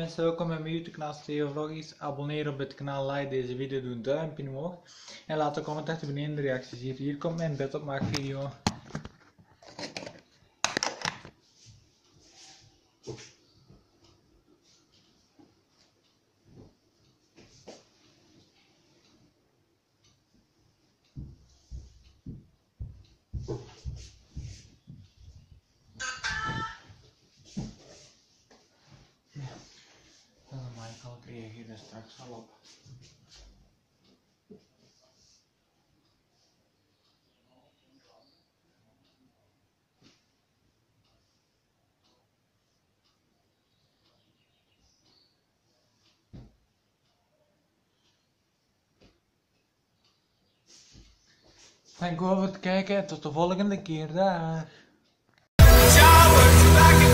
mensen, welkom bij mijn YouTube kanaal Steven Vloggies. Abonneer op het kanaal, like deze video, doe een duimpje omhoog. En laat een comment achter beneden de reacties hier. Hier komt mijn bedopmaakvideo. Michael, ik reageer er straks al op. Dank u wel voor het kijken en tot de volgende keer. Dag.